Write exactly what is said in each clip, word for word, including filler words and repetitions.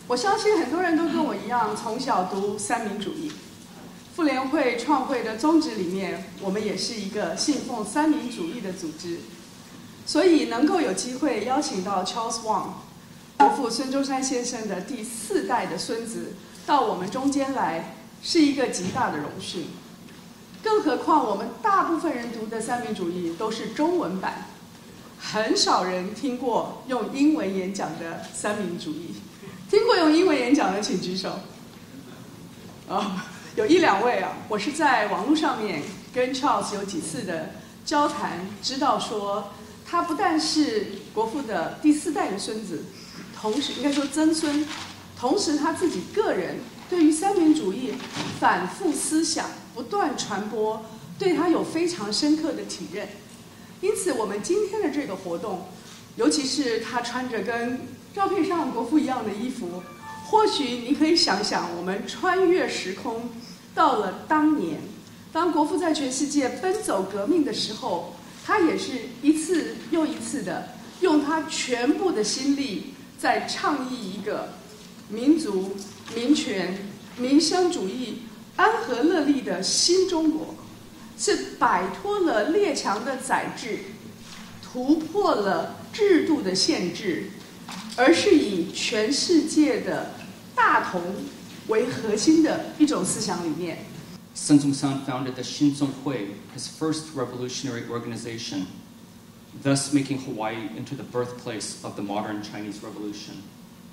我相信很多人都跟我一样，从小读三民主义。妇联会创会的宗旨里面，我们也是一个信奉三民主义的组织，所以能够有机会邀请到 Charles Wang 国父孙中山先生的第四代的孙子到我们中间来，是一个极大的荣幸。更何况我们大部分人读的三民主义都是中文版，很少人听过用英文演讲的三民主义。听过用英文演讲的请举手。哦，有一两位啊，我是在网络上面跟 Charles 有几次的交谈，知道说他不但是国父的第四代的孙子，同时应该说曾孙，同时他自己个人对于三民主义反复思想、不断传播，对他有非常深刻的体认。因此，我们今天的这个活动，尤其是他穿着跟照片上国父一样的衣服，或许你可以想想，我们穿越时空，到了当年，当国父在全世界奔走革命的时候，他也是一次又一次的用他全部的心力，在倡议一个民族、民权、民生主义、安和乐利的新中国，是摆脱了列强的宰制，突破了制度的限制，而是以全世界的大同为核心的一种思想理念。 Sun Zhongshan founded the Shinzonghui, his first revolutionary organization, thus making Hawaii into the birthplace of the modern Chinese Revolution.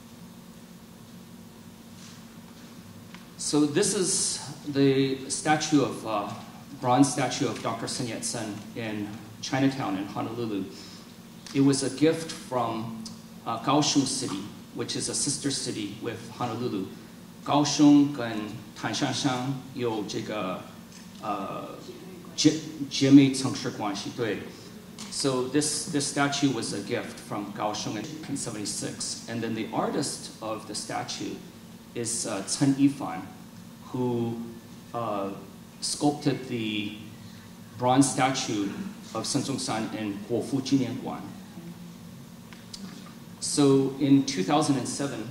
So this is the statue of, uh, bronze statue of Doctor Sun Yat-sen in Chinatown in Honolulu. It was a gift from uh, Kaohsiung City, which is a sister city with Honolulu. 高雄跟坦尚乡有这个呃姐姐妹城市关系，对。So this this statue was a gift from Kaohsiung in nineteen seventy-six, and then the artist of the statue is uh, Chen Yifan, who uh, sculpted the bronze statue of Sun Zhongshan in Guofu Jinianguan. So in two thousand seven,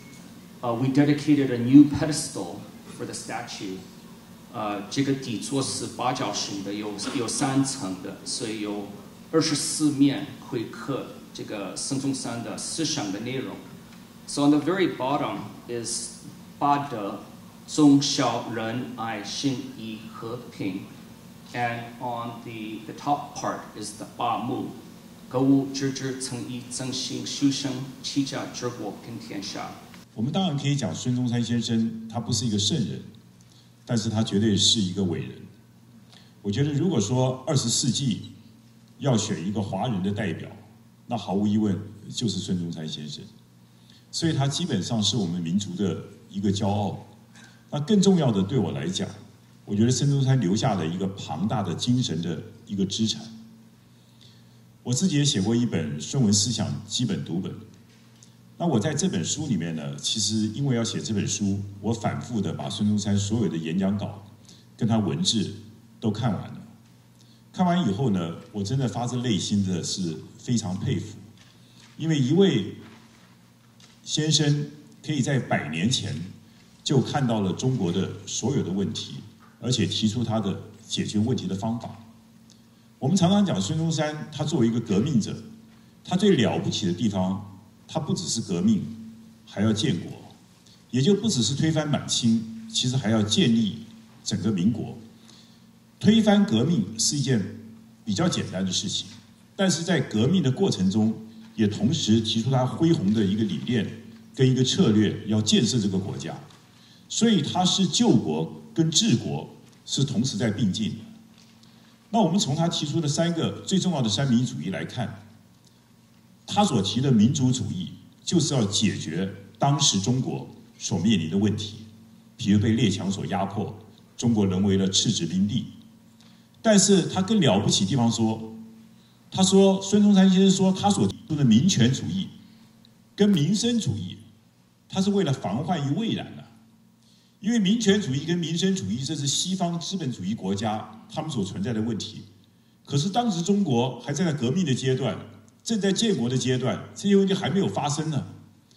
uh, we dedicated a new pedestal for the statue. 呃，这个底座是八角形的，有有三层的，所以有二十四面会刻这个孙中山的思想的内容。So on the very bottom is 八德、忠孝仁爱信义和平， and on the the top part is the 八目。格物致知、诚意、正心、修身、齐家、治国、平天下。 我们当然可以讲孙中山先生他不是一个圣人，但是他绝对是一个伟人。我觉得如果说二十世纪要选一个华人的代表，那毫无疑问就是孙中山先生。所以他基本上是我们民族的一个骄傲。那更重要的对我来讲，我觉得孙中山留下了一个庞大的精神的一个资产。我自己也写过一本《孙文思想基本读本》。那我在这本书里面呢，其实因为要写这本书，我反复的把孙中山所有的演讲稿跟他文字都看完了。看完以后呢，我真的发自内心的是非常佩服，因为一位先生可以在百年前就看到了中国的所有的问题，而且提出他的解决问题的方法。我们常常讲孙中山，他作为一个革命者，他最了不起的地方，他不只是革命，还要建国，也就不只是推翻满清，其实还要建立整个民国。推翻革命是一件比较简单的事情，但是在革命的过程中，也同时提出他恢宏的一个理念跟一个策略，要建设这个国家。所以他是救国跟治国是同时在并进的。那我们从他提出的三个最重要的三民主义来看，他所提的民族主义就是要解决当时中国所面临的问题，比如被列强所压迫，中国沦为了赤子兵地。但是他更了不起的地方说，他说孙中山先生说他所提出的民权主义跟民生主义，他是为了防患于未然的。因为民权主义跟民生主义，这是西方资本主义国家他们所存在的问题。可是当时中国还在革命的阶段，正在建国的阶段，这些问题还没有发生呢。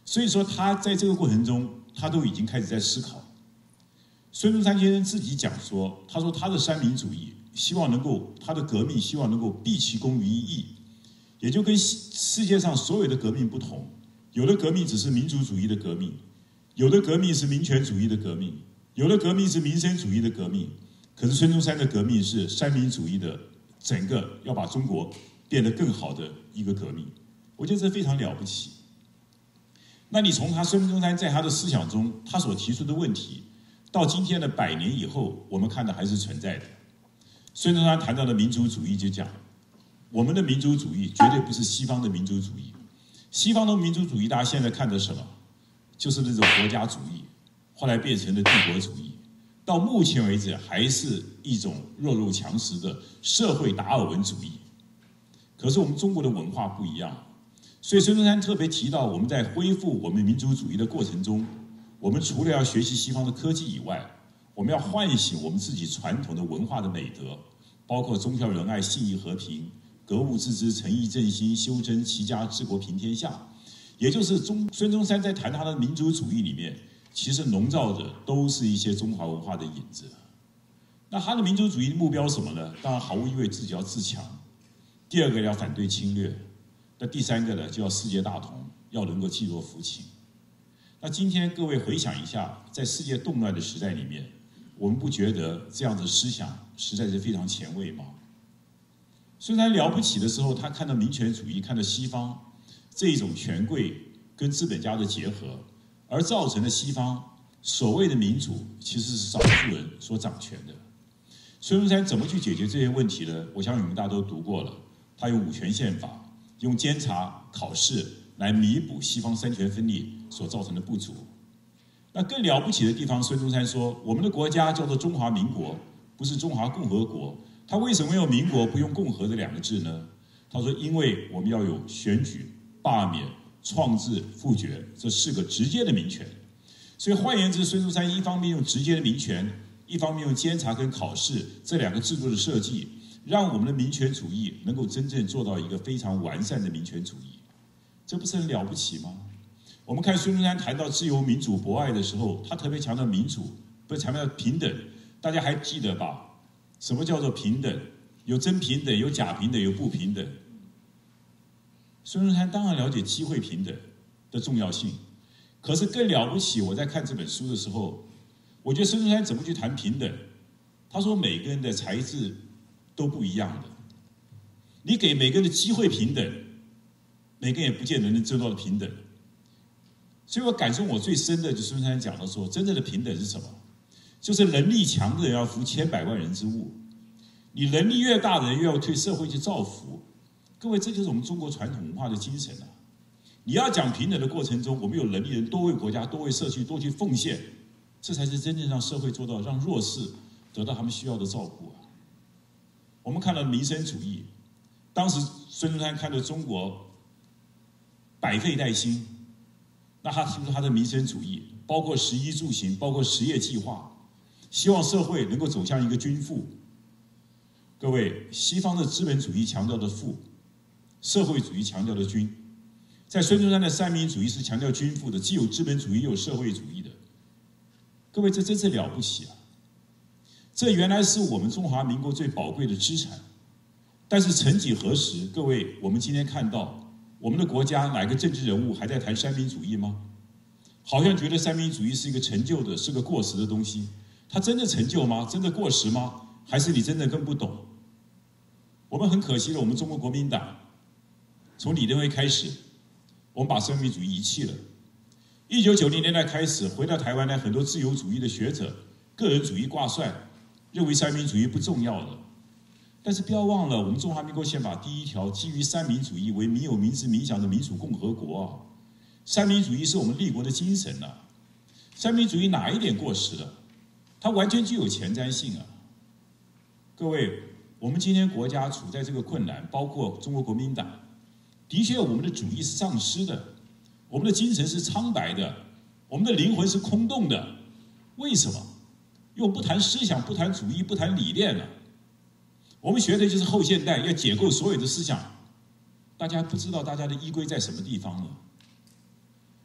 所以说他在这个过程中，他都已经开始在思考。孙中山先生自己讲说，他说他的三民主义希望能够，他的革命希望能够毕其功于一役，也就跟世界上所有的革命不同，有的革命只是民族主义的革命，有的革命是民权主义的革命，有的革命是民生主义的革命，可是孙中山的革命是三民主义的，整个要把中国变得更好的一个革命，我觉得这非常了不起。那你从他孙中山在他的思想中，他所提出的问题，到今天的百年以后，我们看到还是存在的。孙中山谈到的民族主义就讲，我们的民族主义绝对不是西方的民族主义。西方的民族主义，大家现在看的什么？就是那种国家主义，后来变成了帝国主义，到目前为止还是一种弱肉强食的社会达尔文主义。可是我们中国的文化不一样，所以孙中山特别提到，我们在恢复我们民族主义的过程中，我们除了要学习西方的科技以外，我们要唤醒我们自己传统的文化的美德，包括忠孝仁爱、信义和平、格物致知、诚意正心、修真齐家、治国平天下。也就是中孙中山在谈他的民族主义里面，其实笼罩着都是一些中华文化的影子。那他的民族主义的目标是什么呢？当然毫无疑问自己要自强，第二个要反对侵略，那第三个呢就要世界大同，要能够济弱扶倾。那今天各位回想一下，在世界动乱的时代里面，我们不觉得这样的思想实在是非常前卫吗？孙中山了不起的时候，他看到民权主义，看到西方这一种权贵跟资本家的结合，而造成了西方所谓的民主其实是少数人所掌权的。孙中山怎么去解决这些问题呢？我相信我们大家都读过了，他用五权宪法，用监察考试来弥补西方三权分立所造成的不足。那更了不起的地方，孙中山说，我们的国家叫做中华民国，不是中华共和国。他为什么用民国不用共和这两个字呢？他说，因为我们要有选举、罢免、创制、复决这四个直接的民权。所以换言之，孙中山一方面用直接的民权，一方面用监察跟考试这两个制度的设计，让我们的民权主义能够真正做到一个非常完善的民权主义。这不是很了不起吗？我们看孙中山谈到自由民主博爱的时候，他特别强调民主，不是强调平等。大家还记得吧？什么叫做平等？有真平等，有假平等，有不平等。孙中山当然了解机会平等的重要性，可是更了不起，我在看这本书的时候，我觉得孙中山怎么去谈平等？他说每个人的才智都不一样的，你给每个人的机会平等，每个人也不见得能做到平等。所以我感受我最深的，就是孙中山讲的说，真正的平等是什么？就是能力强的人要扶千百万人之误，你能力越大的人越要对社会去造福。各位，这就是我们中国传统文化的精神啊！你要讲平等的过程中，我们有能力人多为国家、多为社区、多去奉献，这才是真正让社会做到让弱势得到他们需要的照顾啊！我们看到民生主义，当时孙中山看到中国百废待兴，那他提出他的民生主义，包括食衣住行，包括实业计划，希望社会能够走向一个均富。各位，西方的资本主义强调的富，社会主义强调的均，在孙中山的三民主义是强调均富的，既有资本主义又有社会主义的。各位，这真是了不起啊！这原来是我们中华民国最宝贵的资产，但是曾几何时，各位，我们今天看到我们的国家哪个政治人物还在谈三民主义吗？好像觉得三民主义是一个陈旧的，是个过时的东西。它真的陈旧吗？真的过时吗？还是你真的更不懂？我们很可惜的，我们中国国民党从李登辉开始，我们把三民主义遗弃了。一九九零年代开始，回到台湾来很多自由主义的学者，个人主义挂帅，认为三民主义不重要的。但是不要忘了，我们中华民国宪法第一条基于三民主义为民有、民治、民享的民主共和国啊！三民主义是我们立国的精神啊！三民主义哪一点过时了？它完全具有前瞻性啊！各位，我们今天国家处在这个困难，包括中国国民党，的确我们的主义是丧失的，我们的精神是苍白的，我们的灵魂是空洞的。为什么？因为我们不谈思想，不谈主义，不谈理念了。我们学的就是后现代，要解构所有的思想。大家不知道大家的依归在什么地方了。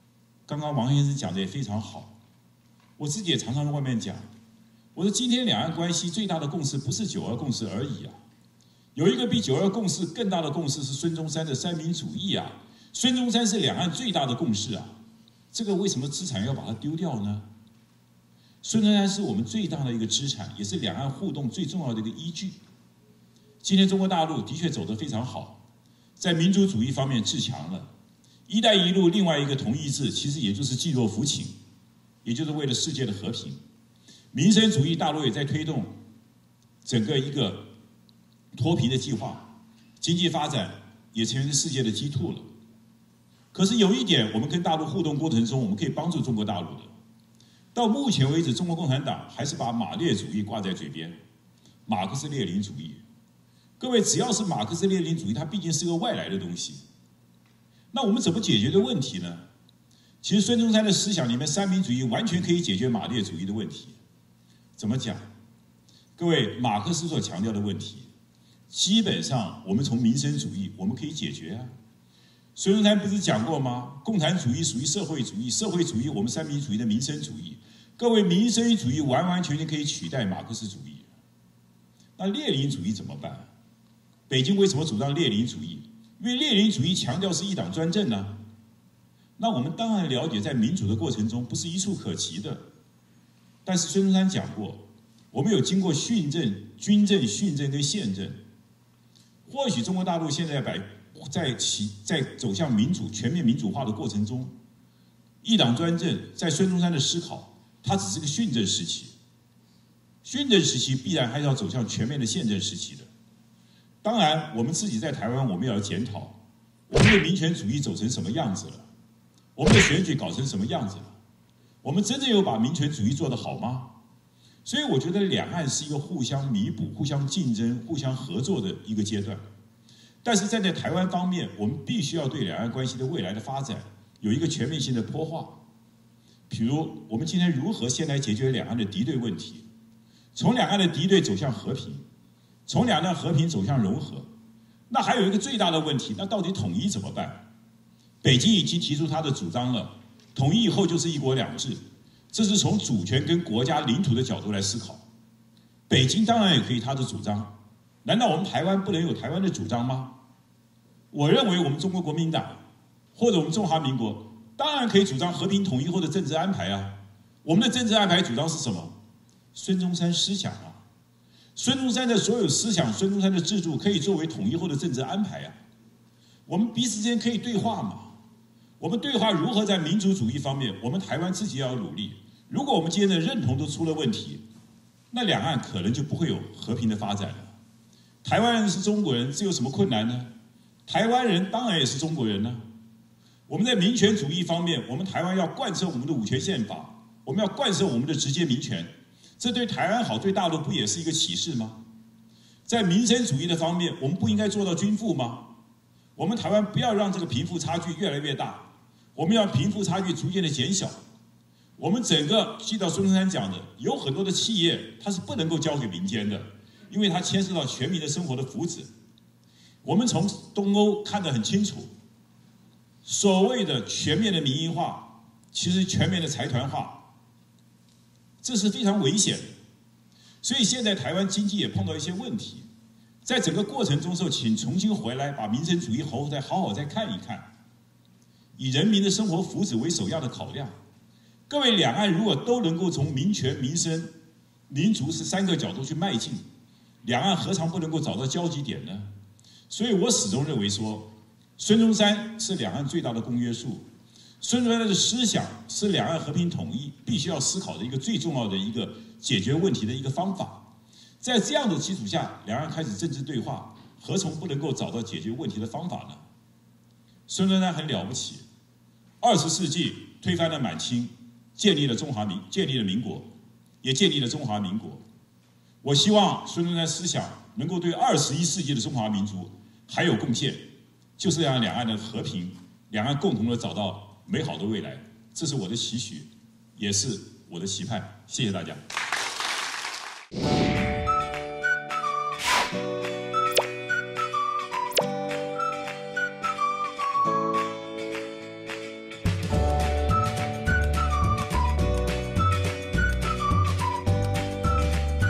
刚刚王先生讲的也非常好，我自己也常常在外面讲，我说今天两岸关系最大的共识不是九二共识而已啊，有一个比九二共识更大的共识是孙中山的三民主义啊，孙中山是两岸最大的共识啊，这个为什么资产要把它丢掉呢？孙中山是我们最大的一个资产，也是两岸互动最重要的一个依据。今天中国大陆的确走得非常好，在民族主义方面自强了。一带一路另外一个同义字，其实也就是济弱扶倾，也就是为了世界的和平。民生主义大陆也在推动整个一个脱贫的计划，经济发展也成为世界的基兔了。可是有一点，我们跟大陆互动过程中，我们可以帮助中国大陆的。到目前为止，中国共产党还是把马列主义挂在嘴边，马克思列宁主义。各位，只要是马克思列宁主义，它毕竟是个外来的东西。那我们怎么解决的问题呢？其实孙中山的思想里面，三民主义完全可以解决马列主义的问题。怎么讲？各位，马克思所强调的问题，基本上我们从民生主义我们可以解决啊。孙中山不是讲过吗？共产主义属于社会主义，社会主义我们三民主义的民生主义。各位，民生主义完完全全可以取代马克思主义。那列宁主义怎么办？北京为什么主张列宁主义？因为列宁主义强调是一党专政呢。那我们当然了解，在民主的过程中不是一触可及的。但是孙中山讲过，我们有经过训政、军政、训政跟宪政。或许中国大陆现在摆在其在走向民主、全面民主化的过程中，一党专政在孙中山的思考，它只是个训政时期。训政时期必然还是要走向全面的宪政时期的。当然，我们自己在台湾，我们也要检讨，我们的民权主义走成什么样子了？我们的选举搞成什么样子了？我们真正有把民权主义做得好吗？所以我觉得两岸是一个互相弥补、互相竞争、互相合作的一个阶段。但是站在台湾方面，我们必须要对两岸关系的未来的发展有一个全面性的剖化。比如，我们今天如何先来解决两岸的敌对问题，从两岸的敌对走向和平，从两岸和平走向融合。那还有一个最大的问题，那到底统一怎么办？北京已经提出他的主张了，统一以后就是一国两制，这是从主权跟国家领土的角度来思考。北京当然也可以他的主张，难道我们台湾不能有台湾的主张吗？我认为我们中国国民党或者我们中华民国当然可以主张和平统一或者政治安排啊。我们的政治安排主张是什么？孙中山思想啊，孙中山的所有思想，孙中山的制度可以作为统一后的政治安排啊。我们彼此之间可以对话嘛？我们对话如何在民族主义方面，我们台湾自己要努力。如果我们今天的认同都出了问题，那两岸可能就不会有和平的发展了。台湾人是中国人，这有什么困难呢？台湾人当然也是中国人呢。我们在民权主义方面，我们台湾要贯彻我们的五权宪法，我们要贯彻我们的直接民权，这对台湾好，对大陆不也是一个启示吗？在民生主义的方面，我们不应该做到均富吗？我们台湾不要让这个贫富差距越来越大，我们要贫富差距逐渐的减小。我们整个记到孙中山讲的，有很多的企业它是不能够交给民间的，因为它牵涉到全民的生活的福祉。我们从东欧看得很清楚，所谓的全面的民营化，其实全面的财团化，这是非常危险的。所以现在台湾经济也碰到一些问题，在整个过程中时候，请重新回来把民生主义好好再好好再看一看，以人民的生活福祉为首要的考量。各位，两岸如果都能够从民权、民生、民族是三个角度去迈进，两岸何尝不能够找到交集点呢？所以我始终认为说，孙中山是两岸最大的公约数，孙中山的思想是两岸和平统一必须要思考的一个最重要的一个解决问题的一个方法。在这样的基础下，两岸开始政治对话，何从不能够找到解决问题的方法呢？孙中山很了不起，二十世纪推翻了满清，建立了中华民，建立了民国，也建立了中华民国。我希望孙中山思想能够对二十一世纪的中华民族还有贡献，就是让两岸的和平，两岸共同的找到美好的未来。这是我的期许，也是我的期盼。谢谢大家。